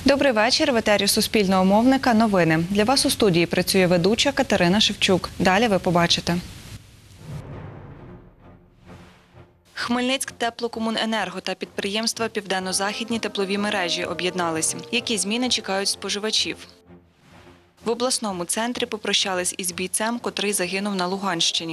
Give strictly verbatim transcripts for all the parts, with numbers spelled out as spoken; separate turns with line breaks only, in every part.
Добрий вечір. В етері Суспільного мовника новини. Для вас у студії працює ведуча Катерина Шевчук. Далі ви побачите. Хмельницьк теплокомуненерго та підприємства «Південно-Західні теплові мережі» об'єдналися. Які зміни чекають споживачів? В обласному центрі попрощались із бійцем, котрий загинув на Луганщині.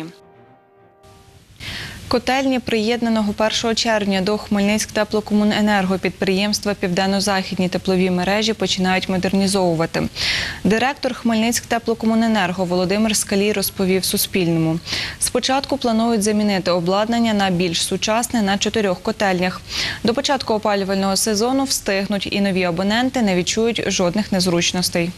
Котельні приєднаного першого червня до Хмельницьк теплокомуненерго підприємства «Південно-Західні теплові мережі» починають модернізовувати. Директор Хмельницьк теплокомуненерго Володимир Скалій розповів Суспільному. Спочатку планують замінити обладнання на більш сучасне на чотирьох котельнях. До початку опалювального сезону встигнуть і нові абоненти не відчують жодних незручностей.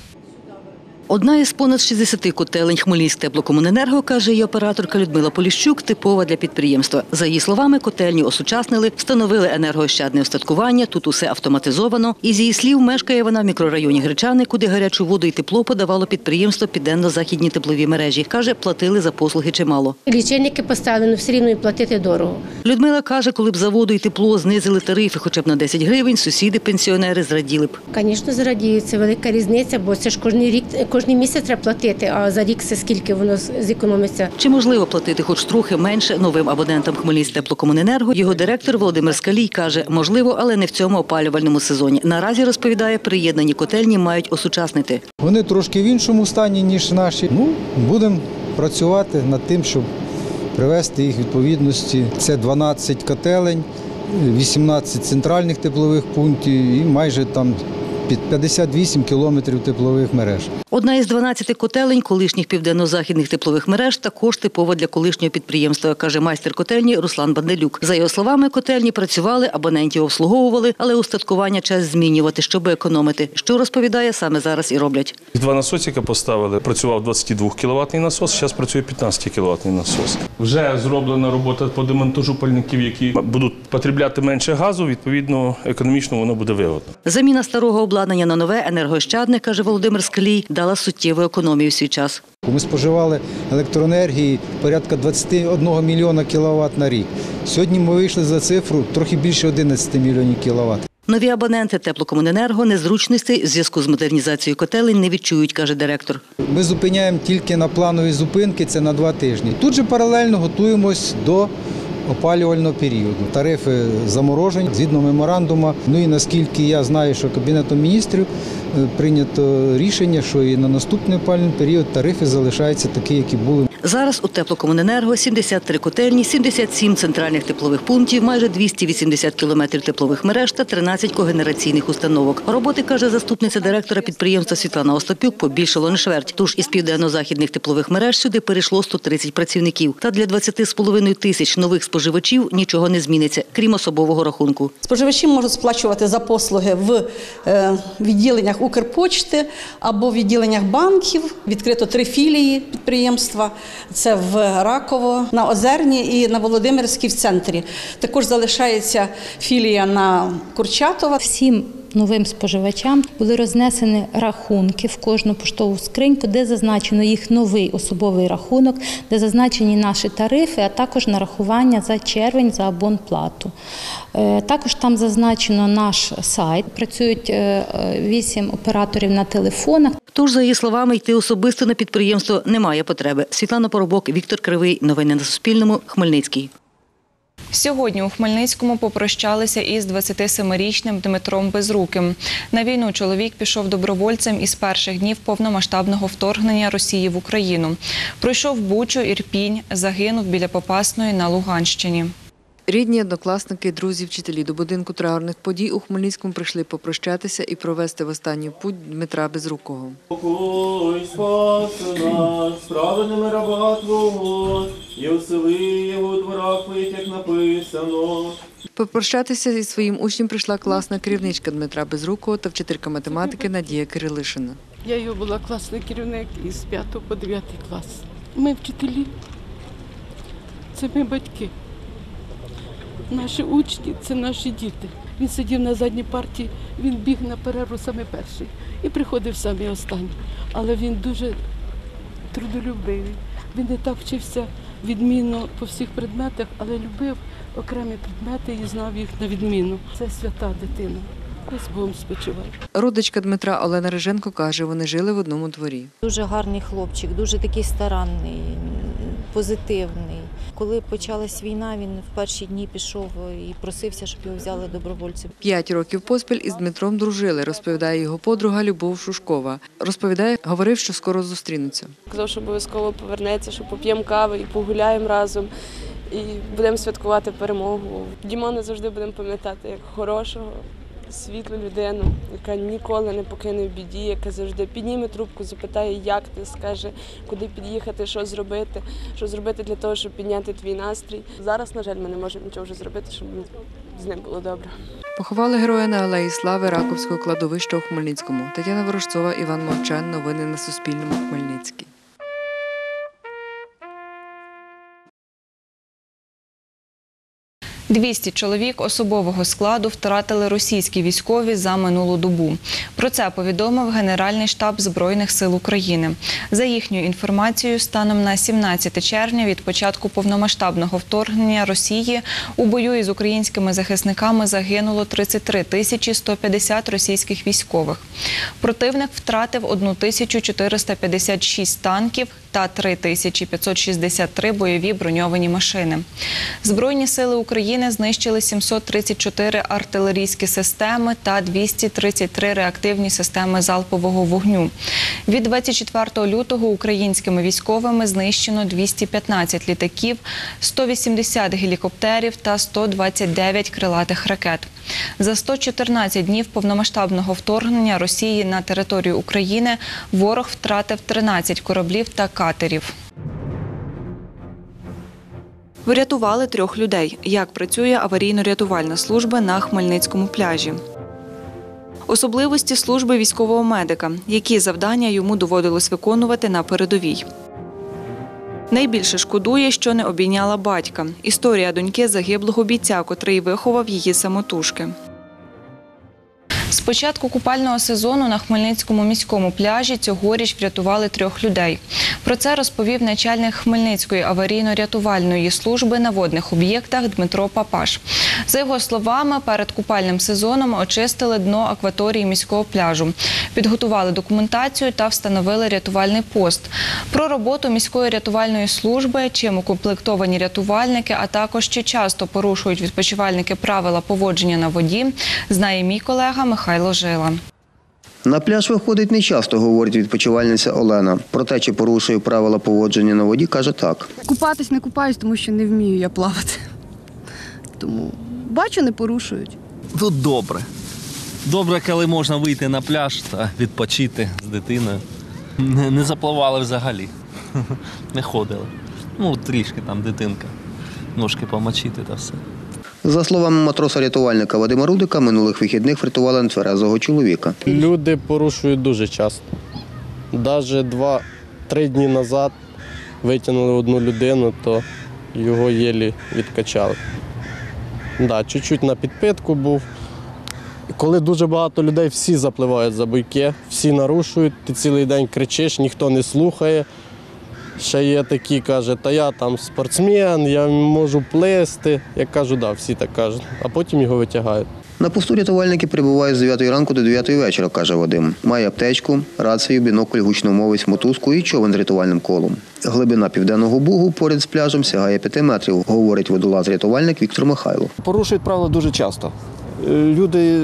Одна із понад шістдесяти котелень Хмельницьк теплокомуненерго, каже її операторка Людмила Поліщук, типова для підприємства. За її словами, котельні осучаснили, встановили енергоощадне устаткування, тут усе автоматизовано. Із її слів, мешкає вона в мікрорайоні Гречани, куди гарячу воду і тепло подавало підприємство «Південно-Західні теплові мережі». Каже, платили за послуги чимало.
Лічильники поставили, але все рівно і платити дорого.
Людмила каже, коли б за воду і тепло знизили тарифи хоча б на десять гривень, сусіди-пенсіонери зраділи б.
Звісно, зрадіють. Це велика різниця, бо це ж кожен рік, кожен місяць треба платити, а за рік це скільки воно зекономиться.
Чи можливо платити хоч трохи менше новим абонентам Хмельницьк теплокомуненерго? Його директор Володимир Скалій каже, можливо, але не в цьому опалювальному сезоні. Наразі, розповідає, приєднані котельні мають осучаснити.
Вони трошки в іншому стані, ніж наші. Ну, будемо працювати над тим, щоб привести їх відповідності. Це дванадцять котелень, вісімнадцять центральних теплових пунктів і майже там під п'ятдесят вісім кілометрів теплових мереж.
Одна із дванадцяти котелень колишніх південно-західних теплових мереж також типова для колишнього підприємства, каже майстер котельні Руслан Банделюк. За його словами, котельні працювали, абонентів обслуговували, але устаткування час змінювати, щоб економити. Що, розповідає, саме зараз і роблять.
Два насосика поставили, працював двадцятидвокіловатний насос, зараз працює п'ятнадцятикіловатний насос. Вже зроблена робота по демонтажу пальників, які будуть потребляти менше газу, відповідно, економічно воно буде вигодно.
Заміна старого обладнання на нове енергоощадне, каже Володимир Скалій, дала суттєву економію в свій час.
Ми споживали електроенергії порядка двадцять один мільйона кіловат на рік. Сьогодні ми вийшли за цифру трохи більше одинадцяти мільйонів кіловат.
Нові абоненти теплокомуненерго незручностей в зв'язку з модернізацією котелень не відчують, каже директор.
Ми зупиняємо тільки на планові зупинки, це на два тижні. Тут же паралельно готуємось до опалювального періоду. Тарифи заморожені згідно меморандуму. Ну і наскільки я знаю, що Кабінетом міністрів прийнято рішення, що і на наступний опалювальний період тарифи залишаються такі, які були.
Зараз у теплокомуненерго сімдесят три котельні, сімдесят сім центральних теплових пунктів, майже двісті вісімдесят кілометрів теплових мереж та тринадцять когенераційних установок. Роботи, каже заступниця директора підприємства Світлана Остапюк, побільшало на чверть. Тож із південно-західних теплових мереж сюди перейшло сто тридцять працівників. Та для двадцяти з половиною тисяч нових споживачів нічого не зміниться, крім особового рахунку.
Споживачі можуть сплачувати за послуги в відділеннях Укрпочти або в відділеннях банків. Відкрито три філії підприємства. Це в Раково, на Озерній і на Володимирській в центрі. Також залишається філія на Курчатова.
Всім новим споживачам були рознесені рахунки в кожну поштову скриньку, де зазначено їх новий особовий рахунок, де зазначені наші тарифи, а також нарахування за червень за абонплату. Також там зазначено наш сайт. Працюють вісім операторів на телефонах.
Тож, за її словами, йти особисто на підприємство немає потреби. Світлана Поробок, Віктор Кривий. Новини на Суспільному. Хмельницький.
Сьогодні у Хмельницькому попрощалися із двадцятисемирічним Дмитром Безруким. На війну чоловік пішов добровольцем із перших днів повномасштабного вторгнення Росії в Україну. Пройшов Бучу, Ірпінь, загинув біля Попасної на Луганщині.
Рідні, однокласники, друзі, вчителі до будинку траурних подій у Хмельницькому прийшли попрощатися і провести в останню путь Дмитра Безрукого.
Покой, спаси наш, справедними раба Твого, і осели його у дворах твоїх, як написано.
Попрощатися зі своїм учнем прийшла класна керівничка Дмитра Безрукого та вчителька математики Надія Кирилишина.
Я його була класний керівник із п'ятого по дев'ятий клас. Ми вчителі, це ми батьки. Наші учні – це наші діти. Він сидів на задній парті, він біг на перерву саме перший і приходив саме останній. Але він дуже трудолюбивий. Він не так вчився відмінно по всіх предметах, але любив окремі предмети і знав їх на відміну. Це свята дитина. Я з Богом спочиваю.
Родичка Дмитра Олена Риженко каже, вони жили в одному дворі.
Дуже гарний хлопчик, дуже такий старанний, позитивний. Коли почалась війна, він в перші дні пішов і просився, щоб його взяли добровольцем.
П'ять років поспіль із Дмитром дружили, розповідає його подруга Любов Шушкова. Розповідає, говорив, що скоро зустрінуться.
Казав, що обов'язково повернеться, що поп'ємо кави і погуляємо разом. І будемо святкувати перемогу. Дімона завжди будемо пам'ятати як хорошого, світлу людину, яка ніколи не покине в біді, яка завжди підніме трубку, запитає, як ти, скаже, куди під'їхати, що зробити, що зробити для того, щоб підняти твій настрій. Зараз, на жаль, ми не можемо нічого вже зробити, щоб з ним було добре.
Поховали героя на Алеї Слави Раковського кладовища у Хмельницькому. Тетяна Ворожцова, Іван Мовчан. Новини на Суспільному. Хмельницький.
двісті чоловік особового складу втратили російські військові за минулу добу. Про це повідомив Генеральний штаб Збройних сил України. За їхньою інформацією, станом на сімнадцяте червня від початку повномасштабного вторгнення Росії у бою із українськими захисниками загинуло тридцять три тисячі сто п'ятдесят російських військових. Противник втратив тисячу чотириста п'ятдесят шість танків та три тисячі п'ятсот шістдесят три бойові броньовані машини. Збройні сили України знищили сімсот тридцять чотири артилерійські системи та двісті тридцять три реактивні системи залпового вогню. Від двадцять четвертого лютого українськими військовими знищено двісті п'ятнадцять літаків, сто вісімдесят гелікоптерів та сто двадцять дев'ять крилатих ракет. За сто чотирнадцять днів повномасштабного вторгнення Росії на територію України ворог втратив тринадцять кораблів та катерів. Врятували трьох людей. Як працює аварійно-рятувальна служба на Хмельницькому пляжі? Особливості служби військового медика. Які завдання йому доводилось виконувати на передовій? Найбільше шкодує, що не обійняла батька. Історія доньки загиблого бійця, котрий виховав її самотужки. З початку купального сезону на Хмельницькому міському пляжі цьогоріч врятували трьох людей. Про це розповів начальник Хмельницької аварійно-рятувальної служби на водних об'єктах Дмитро Папаш. За його словами, перед купальним сезоном очистили дно акваторії міського пляжу, підготували документацію та встановили рятувальний пост. Про роботу міської рятувальної служби, чим укомплектовані рятувальники, а також чи часто порушують відпочивальники правила поводження на воді, знає мій колега Михайло Жила.
На пляж виходить нечасто, говорить відпочивальниця Олена. Про те, чи порушує правила поводження на воді, каже так.
Купатись не купаюсь, тому що не вмію я плавати. Тому бачу, не порушують.
Тут добре. Добре, коли можна вийти на пляж та відпочити з дитиною. Не, не запливали взагалі. Не ходили. Ну, трішки там дитинка. Ножки помочити та все.
За словами матроса-рятувальника Вадима Рудика, минулих вихідних врятували нетверезого чоловіка.
Люди порушують дуже часто. Навіть два-три дні назад витягнули одну людину, то його єлі відкачали. Да, чуть-чуть на підпитку був. Коли дуже багато людей, всі запливають за буйки, всі нарушують, ти цілий день кричиш, ніхто не слухає. Ще є такі, каже, та я там спортсмен, я можу плисти. Я кажу, да, всі так кажуть, а потім його витягають.
На посту рятувальники перебувають з дев'ятої ранку до дев'ятої вечора, каже Вадим. Має аптечку, рацію, бінокль, гучномовець, мотузку і човен з рятувальним колом. Глибина Південного Бугу поряд з пляжем сягає п'яти метрів, говорить водолаз-рятувальник Віктор Михайло.
Порушують правила дуже часто. Люди,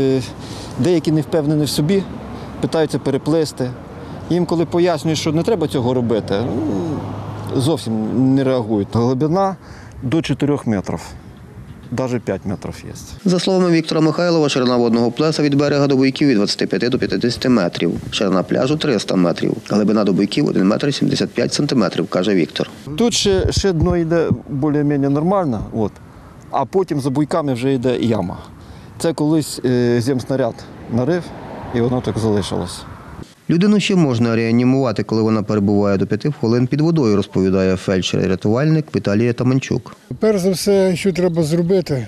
деякі не впевнені в собі, питаються переплисти. Їм, коли пояснюють, що не треба цього робити, зовсім не реагують. Глибина до чотирьох метрів, навіть п'ять метрів є.
За словами Віктора Михайлова, ширина водного плеса від берега до буйків від двадцяти п'яти до п'ятдесяти метрів, ширина пляжу – триста метрів, глибина до буйків – один метр сімдесят п'ять сантиметрів, каже Віктор.
Тут ще, ще дно йде більш-менш нормально, от, а потім за буйками вже йде яма. Це колись е, земснаряд нарив, і воно так залишилось.
Людину ще можна реанімувати, коли вона перебуває до п'яти хвилин під водою, розповідає фельдшер-рятувальник Віталій Таманчук.
Перш за все, що треба зробити,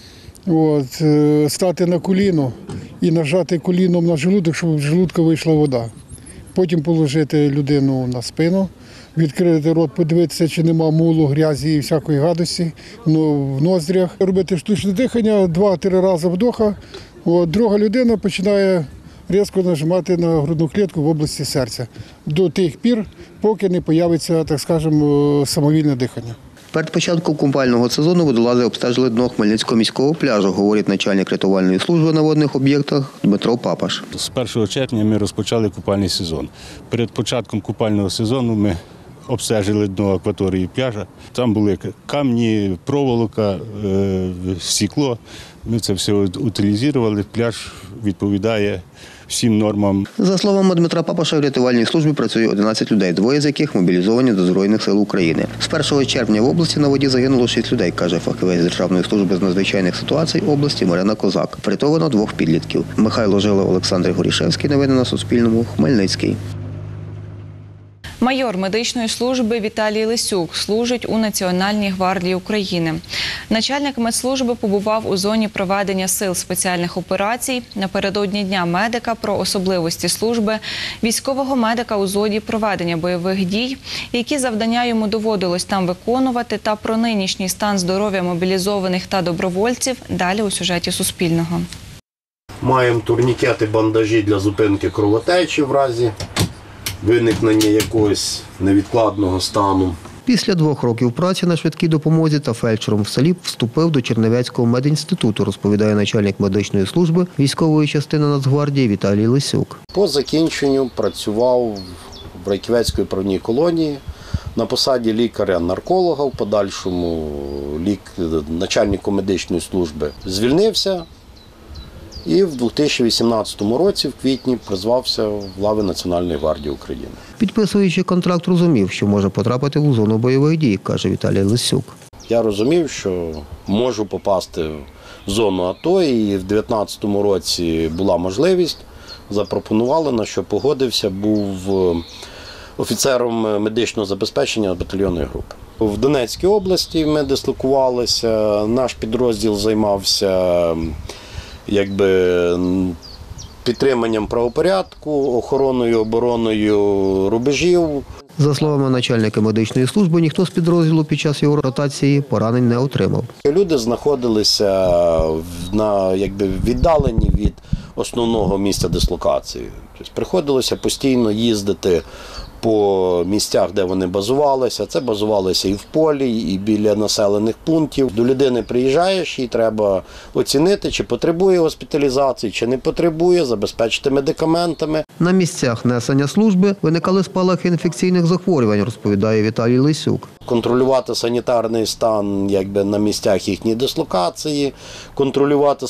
от, стати на коліно і нажати коліном на желудок, щоб з желудка вийшла вода. Потім положити людину на спину, відкрити рот, подивитися, чи нема мулу, грязі і всякої гадості в ноздрях. Робити штучне дихання, два-три рази вдоха, От, друга людина починає різко нажимати на грудну клітку в області серця до тих пір, поки не з'явиться, так скажемо, самовільне дихання.
Перед початком купального сезону водолази обстежили дно Хмельницького міського пляжу, говорить начальник рятувальної служби на водних об'єктах Дмитро Папаш.
З першого червня ми розпочали купальний сезон. Перед початком купального сезону ми обстежили дно акваторії пляжа. Там були камні, проволока, стекло. Ми це все утилізували. Пляж відповідає всім нормам.
За словами Дмитра Папаша, в рятувальній службі працює одинадцять людей, двоє з яких мобілізовані до Збройних сил України. З першого червня в області на воді загинуло шість людей, каже фахівець Державної служби з надзвичайних ситуацій області Марина Козак. Врятовано двох підлітків. Михайло Жило, Олександр Горішевський. Новини на Суспільному. Хмельницький.
Майор медичної служби Віталій Лисюк служить у Національній гвардії України. Начальник медслужби побував у зоні проведення сил спеціальних операцій. Напередодні Дня медика про особливості служби військового медика у зоні проведення бойових дій, які завдання йому доводилось там виконувати, та про нинішній стан здоров'я мобілізованих та добровольців. Далі у сюжеті Суспільного.
Маємо турнікети, бандажі для зупинки кровотечі в разі виникнення якогось невідкладного стану.
Після двох років праці на швидкій допомозі та фельдшером в селі вступив до Чернівецького медінституту, розповідає начальник медичної служби військової частини Нацгвардії Віталій Лисюк.
По закінченню працював в Райківецькій правній колонії на посаді лікаря-нарколога, в подальшому лік... начальнику медичної служби. Звільнився і в дві тисячі вісімнадцятому році, в квітні, призвався в лави Національної гвардії України.
Підписуючи контракт, розумів, що може потрапити у зону бойових дій, каже Віталій Лисюк.
Я розумів, що можу попасти в зону АТО, і в дві тисячі дев'ятнадцятому році була можливість, запропонували, на що погодився, був офіцером медичного забезпечення батальйонної групи. В Донецькій області ми дислокувалися, наш підрозділ займався якби підтриманням правопорядку, охороною, обороною рубежів.
За словами начальника медичної служби, ніхто з підрозділу під час його ротації поранень не отримав.
Люди знаходилися на якби віддалені від основного місця дислокації. Тобто приходилося постійно їздити по місцях, де вони базувалися. Це базувалися і в полі, і біля населених пунктів. До людини приїжджаєш, їй треба оцінити, чи потребує госпіталізації, чи не потребує, забезпечити медикаментами.
На місцях несення служби виникали спалахи інфекційних захворювань, розповідає Віталій Лисюк.
Контролювати санітарний стан якби, на місцях їхньої дислокації, контролювати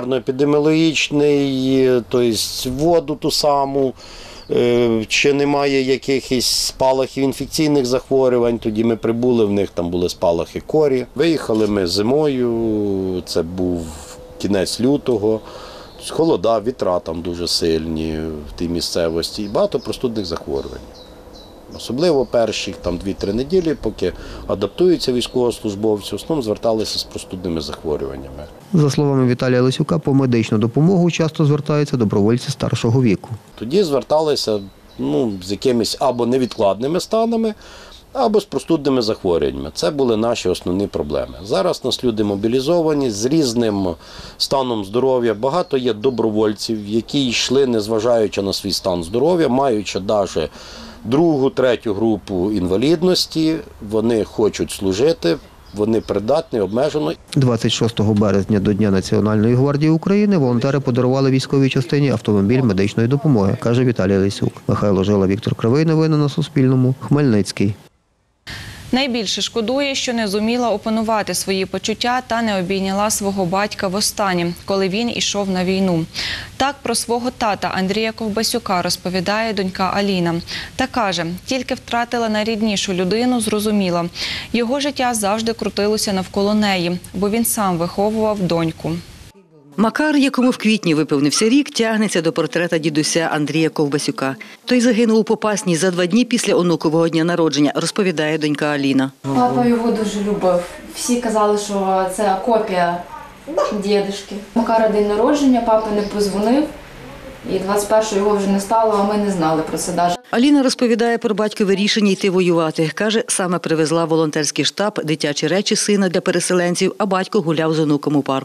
санітарно-епідеміологічний, тобто воду ту саму. Чи немає якихось спалахів інфекційних захворювань, тоді ми прибули, в них там були спалахи корі. Виїхали ми зимою, це був кінець лютого, холода, вітра там дуже сильні в тій місцевості і багато простудних захворювань. Особливо перші там дві-три неділі, поки адаптуються військовослужбовці, в основному зверталися з простудними захворюваннями.
За словами Віталія Лисюка, по медичну допомогу часто звертаються добровольці старшого віку.
Тоді зверталися ну, з якимись або невідкладними станами, або з простудними захворюваннями. Це були наші основні проблеми. Зараз нас люди мобілізовані з різним станом здоров'я. Багато є добровольців, які йшли, незважаючи на свій стан здоров'я, маючи навіть другу, третю групу інвалідності, вони хочуть служити, вони придатні, обмежено.
двадцять шостого березня до Дня Національної гвардії України волонтери подарували військовій частині автомобіль медичної допомоги, каже Віталій Лисюк. Михайло Жила, Віктор Кривий. Новини на Суспільному. Хмельницький.
Найбільше шкодує, що не зуміла опанувати свої почуття та не обійняла свого батька востаннє, коли він ішов на війну. Так про свого тата Андрія Ковбасюка розповідає донька Аліна. Та каже, тільки втратила найріднішу людину, зрозуміла. Його життя завжди крутилося навколо неї, бо він сам виховував доньку.
Макар, якому в квітні виповнився рік, тягнеться до портрета дідуся Андрія Ковбасюка. Той загинув у Попасні за два дні після онукового дня народження, розповідає донька Аліна.
Папа його дуже любив. Всі казали, що це копія дідушки. Макара день народження, папа не позвонив, і двадцять першого його вже не стало, а ми не знали про це навіть.
Аліна розповідає про батькове рішення йти воювати. Каже, саме привезла волонтерський штаб дитячі речі сина для переселенців, а батько гуляв з онуком у парку.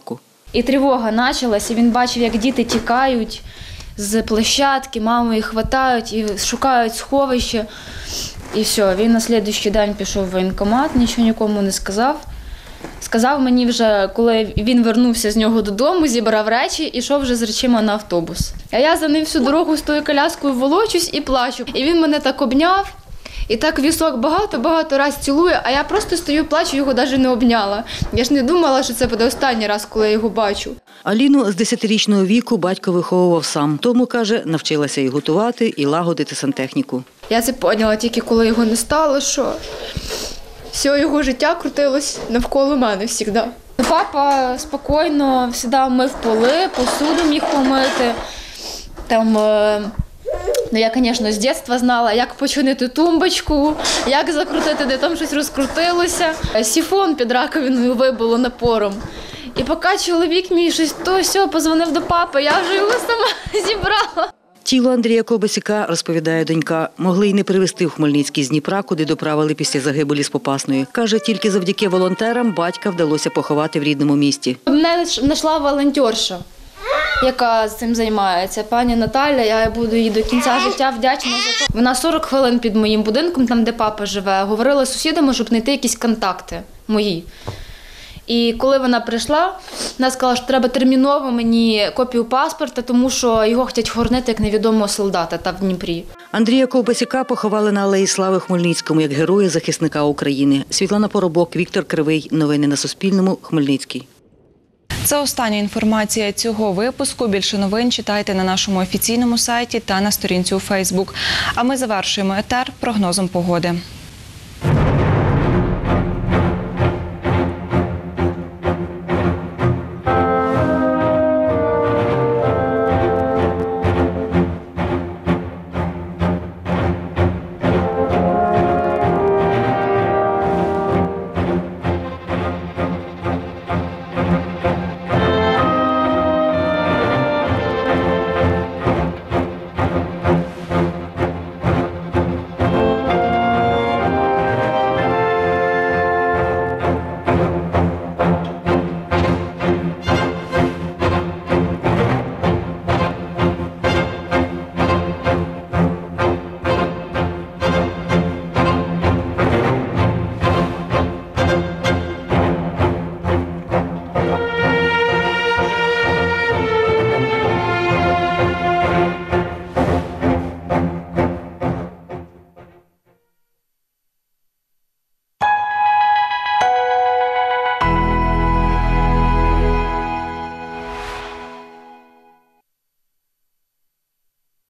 І тривога почалась, і він бачив, як діти тікають з площадки, маму їх хватають і шукають сховище. І все, він на слідуючий день пішов в воєнкомат, нічого нікому не сказав. Сказав мені вже, коли він вернувся з нього додому, зібрав речі і йшов вже з речима на автобус. А я за ним всю дорогу з тою коляскою волочусь і плачу. І він мене так обняв, і так вісок багато-багато раз цілує, а я просто стою, плачу, його навіть не обняла. Я ж не думала, що це буде останній раз, коли я його бачу.
Аліну з десятирічного віку батько виховував сам. Тому, каже, навчилася і готувати, і лагодити сантехніку.
Я це поняла тільки, коли його не стало, що все його життя крутилось навколо мене завжди. Папа спокійно завжди мив поли, посуду міг помити. Там, ну, я, звісно, з дитинства знала, як починити тумбочку, як закрутити, де там щось розкрутилося. Сіфон під раковиною вибило напором. І поки чоловік мій щось то сьо позвонив до папи, я вже його сама зібрала.
Тіло Андрія Ковбасюка, розповідає донька, могли й не привезти в Хмельницький з Дніпра, куди доправили після загибелі з Попасної. Каже, тільки завдяки волонтерам батька вдалося поховати в рідному місті.
Мене знайшла волонтерша, яка з цим займається. Пані Наталя, я буду їй до кінця життя вдячна за те. Вона сорок хвилин під моїм будинком, там де папа живе, говорила з сусідами, щоб знайти якісь контакти мої. І коли вона прийшла, вона сказала, що треба терміново мені копію паспорта, тому що його хочуть хоронити як невідомого солдата та в Дніпрі.
Андрія Ковбасюка поховали на Алеї Слави Хмельницькому як героя-захисника України. Світлана Поробок, Віктор Кривий. Новини на Суспільному. Хмельницький.
Це остання інформація цього випуску. Більше новин читайте на нашому офіційному сайті та на сторінці у Фейсбук. А ми завершуємо етер прогнозом погоди.